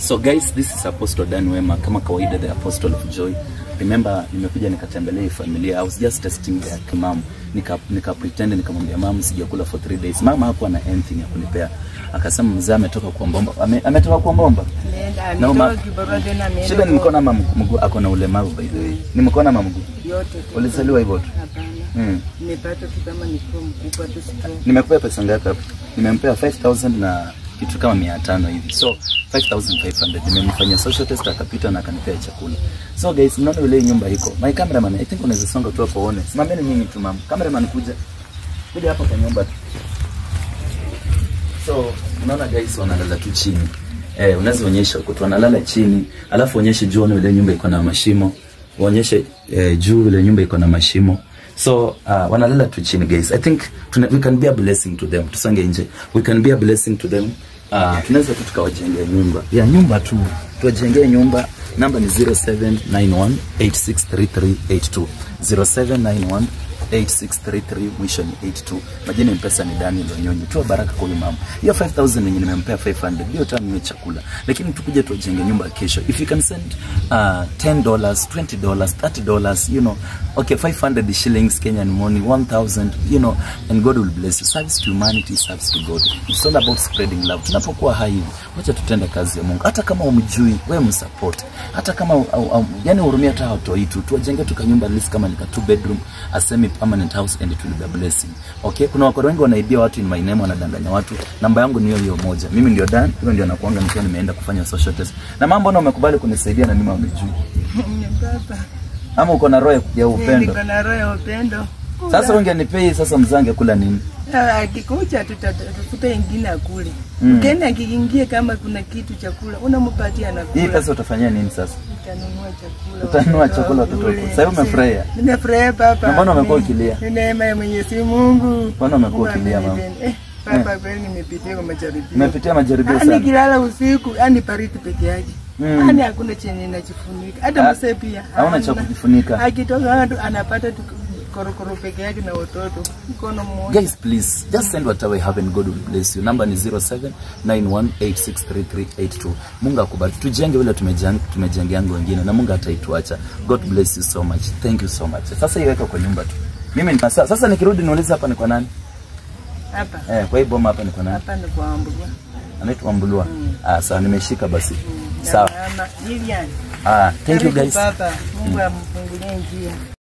So guys, this is Apostle Dan Wema, kama kawaida, the Apostle of Joy. Remember, nimekuja nikatembelea familia. I was just testing the mom. Nika pretend nikamwambia mama sijakula for 3 days. Mama hakuwa na anything ya kunipea. Akasema mzee ametoka kuomba. Ametoka kuomba. Na mama shida nimekona mama mguu ako na ulemavu by the way. Nimekona mama mguu. Yote. Ulizaliwa hivyo tu? Hapana. Nimepata tu kama niko mkubwa tu sio. Nimekupa pesa ngapi hapo? Nimempea 5000 na kitu kama 500 hivi. So 5500 nimemfanyia social test akapita na akanipea chakula. So guys, mnaona ile nyumba iko. My cameraman, I think unaweza songa tu hapo uone. Simameni nyinyi tu mama. Cameraman kuja hapa kwa nyumba tu. So unaona guys wanalala tu chini. Unaweza onyesha huko tu wanalala chini, alafu onyeshe juu ile nyumba iko na mashimo. Onyeshe juu ile nyumba iko na mashimo. So wanalala tu chini guys. I think we can be a blessing to them. Tusange nje. We can be a blessing to them. Tunaweza tu tukawajengea nyumba. Ya nyumba tu. Tuwajengee nyumba. Namba ni 0791863382. 07918633 mwisho ni 82. Majina mpesa ni Wanyonyi. Toa baraka kwa mama. Hiyo 5000 yenye nimempea 500 ndio tamu ni chakula. Lakini tukuje tuwajenge nyumba kesho. If you can send $10, $20, $30, you know, okay, 500 shillings Kenyan money, 1000, you know, and God will bless you. Service to humanity, service to God. It's all about spreading love. Tunapokuwa hai, wacha tutende kazi ya Mungu. Hata kama umjui, wewe msupport. Hata kama yani hurumia hata hotoi tu. Tuwajenge tukanyumba list kama nika 2 bedroom, a semi permanent house, and it will be a blessing. Okay, kuna wakoro wengi wanaibia watu in my name, wanadanganya watu. Namba yangu ni hiyo moja. Mimi ndio Dan, hiyo ndio nakuanga nikiwa nimeenda kufanya social test. Na mambo na umekubali kunisaidia na mimi umejui. Baba. Ama uko na roho ya upendo? Niko na roho ya upendo. Sasa ungenipei sasa mzange kula nini? Akikuja tutafuta ingine akule. Ukienda akiingie kama kuna kitu cha kula, unampatia na kula. Hii pesa utafanyia nini sasa? Utanunua chakula. Utanunua chakula watoto wako. Sasa umefurahia? Nimefurahia baba. Mbona umekuwa ukilia? Ni neema ya Mwenyezi Mungu. Mbona umekuwa ukilia mama? Baba kweli nimepitia kwa majaribio. Nimepitia majaribio sana. Nikilala usiku, yani baridi peke yake. Yani hakuna chenye ninajifunika. Hata mzee pia. Hauna cha kujifunika. Akitoka ndo anapata korokoro peke yake na watoto. Mkono mmoja. Guys, please just send whatever you have and God will bless you. Number ni 0791863382. Mungu akubariki. Tujenge vile tumejengeanga wengine na Mungu ataituacha. God bless you so much. Thank you so much. Sasa iweka kwa nyumba tu. Mimi sasa nikirudi niulize hapa ni kwa nani? Hapa. Kwa hiyo boma hapa ni kwa nani? Hapa ni kwa Ambulua. Anaitwa Ambulua. Sawa nimeshika basi. Sawa. Thank you guys. Mungu amfungulie njia.